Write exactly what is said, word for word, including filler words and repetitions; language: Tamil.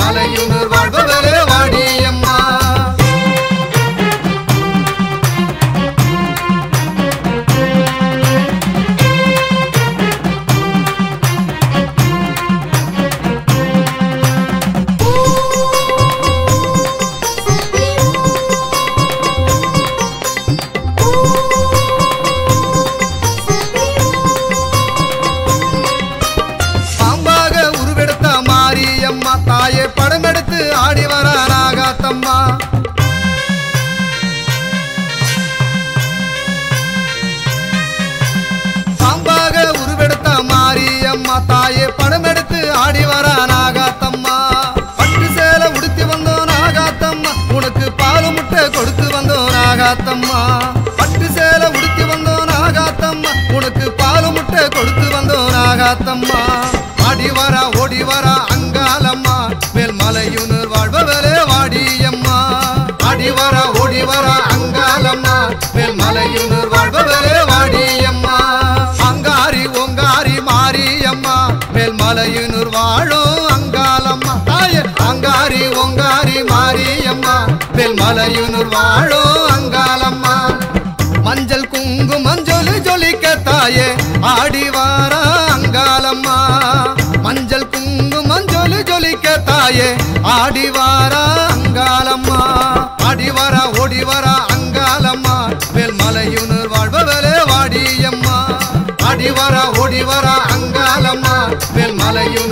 மலையுனர் வாழ்பவளே வாடியம்மா. தாயே படமெடுத்து ஆடி வர நாகாத்தம்மா. பாம்பாக உருவெடுத்த மாரியம்மா தாயே படமெடுத்து ஆடி வர நாகாத்தம்மா. பட்டு சேலை உடுத்தி வந்தோம் நாகாத்தம்மா, உனக்கு பால் முட்டை கொடுத்து வந்தோம் நாகாத்தம்மா. பட்டு சேலை உடுத்தி வந்தோம் நாகாத்தம்மா, உனக்கு பால் முட்டை கொடுத்து வந்தோம் நாகாத்தம்மா. ஆடி வர ஓடி வர அங்காளம்மா, மேல் மலையுனர் வாழ்பவளே வாடியம்மா. ஆடி வர ஓடி வர அங்காளம்மா, மேல் மலையுனர் வாழ்பவளே வாடியம்மா. அங்காரி ஓங்காரி மாரியம்மா, மேல் மலையுனர் வாழும் அங்காளம்மா தாயே. அங்காரி ஓங்காரி மாரியம்மா, மேல் மலையுனர் வாழும் அங்காளம்மா. மஞ்சள் குங்குமம் ஜொலி ஜொலிக்க தாயே ஆடி வர அங்காளம்மா. மஞ்சள் குங்குமம் ஜொலி ஜொலிக்க தாயே ஆடி வர அங்காளம்மா. ஆடி வர ஓடி வர அங்காளம்மா, மேல் மலையுனர் வாழ்பவளே வாடியம்மா. ஆடி வர ஓடி வர அங்காளம்மா, மேல் மலையுனர்